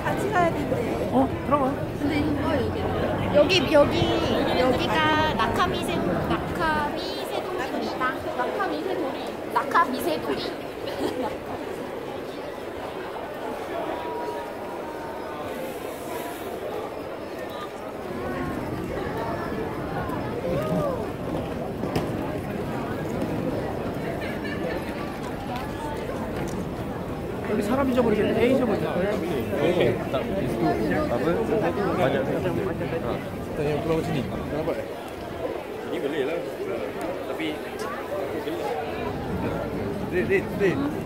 같이 가야 된대. 들어가. 근데 여기가 낙하미세돌입니다. 낙하미세돌이. 여기 사람 잊어버리겠네. 애 잊어버리겠다. Okey, tak itu apa? Banyak kita yang pulau sini. Kenapa? Ini boleh lah. Tapi Red.